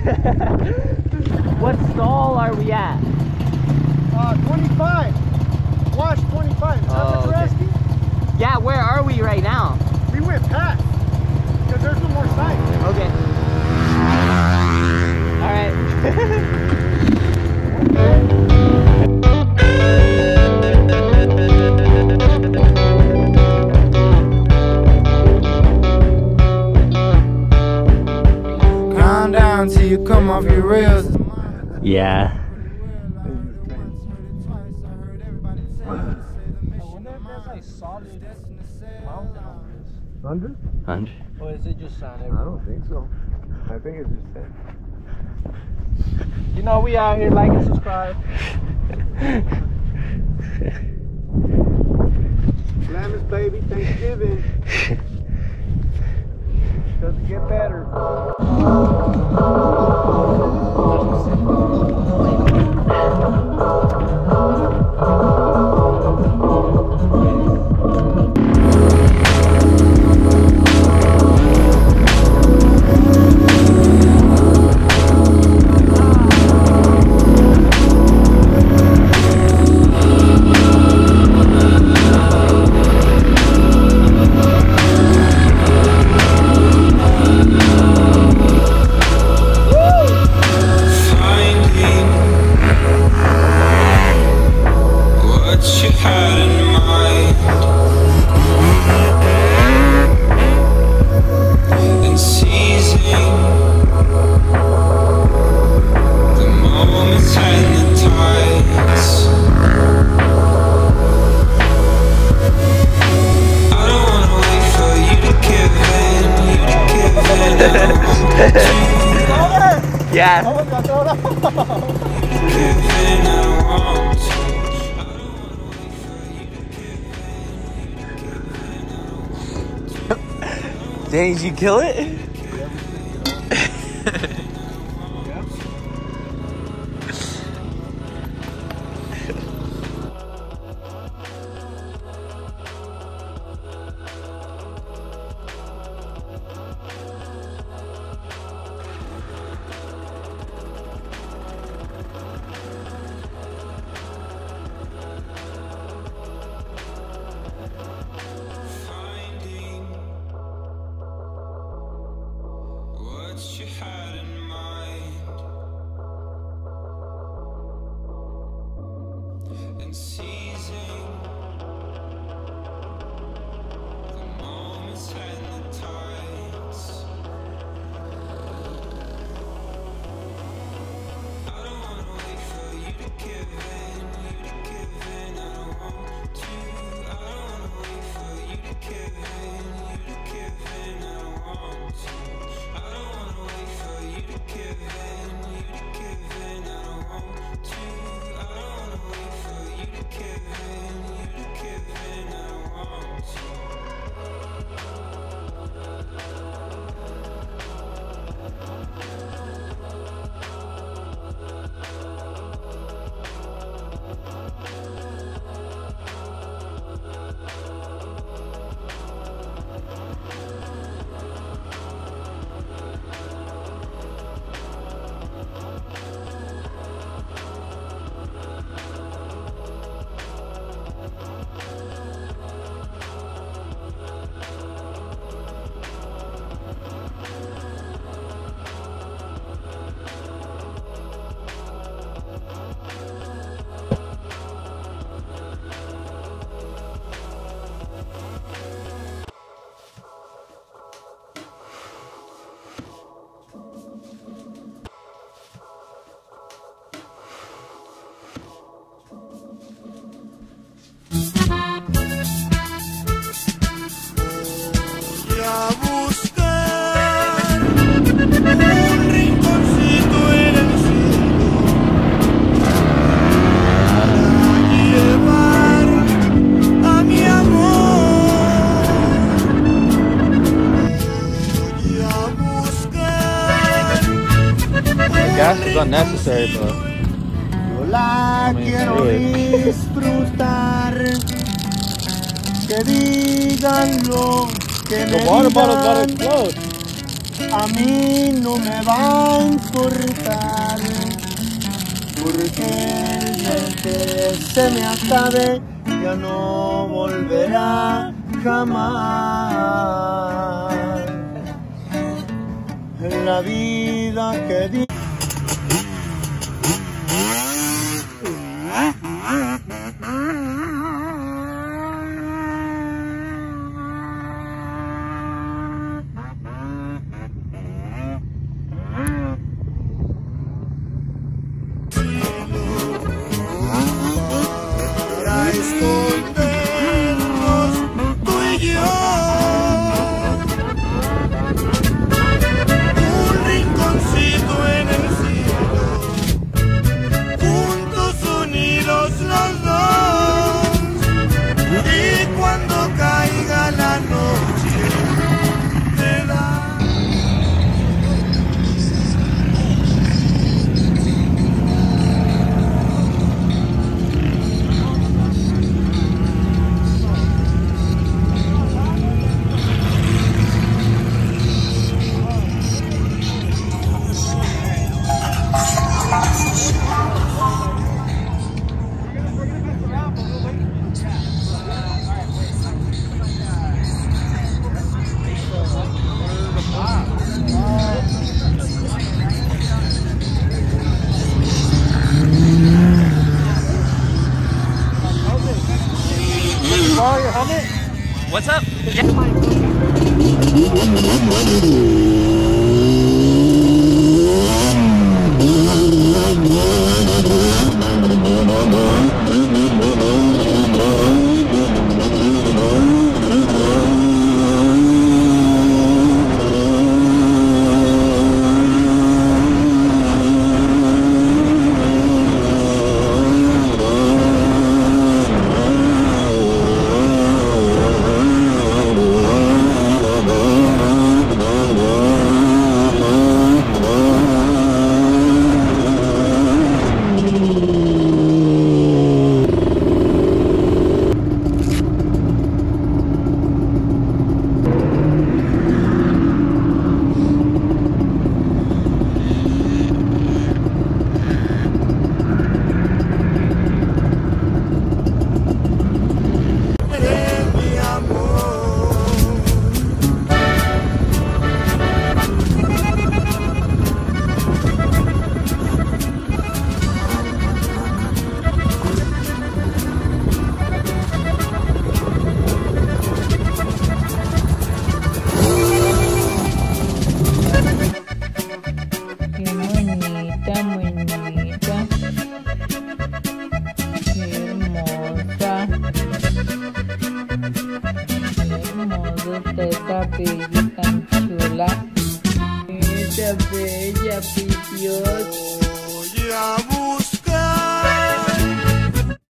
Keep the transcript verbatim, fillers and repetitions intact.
What stall are we at? Uh, twenty-five. Wash twenty-five. Is that Oh, what you're okay. asking? Yeah, where are we right now? We went past. Because there's no more sign. Okay. All right. Calm down till you come off your rails. Yeah. I wonder if there's like solid mountain on this. Under? Hundred. Or is it just sand? I don't think so. I think it's just sand. You know, we out here, like and subscribe. Glamis baby, Thanksgiving. Doesn't get better. Yeah. Dang, did you kill it? Gas is unnecessary, but Yo la I mean, quiero really. disfrutar. Que digan lo que the me water bottle's about to digan. explode. a mí no me va a importar, porque el día que se me acabe ya no volverá jamás. En la vida que di para escondernos tú y yo, un rinconcito en el cielo, juntos unidos los dos, y cuando caiga la noche te da. Borrow your helmet? What's up? Esta bella tan chula, esta bella, mi Dios. Voy a buscar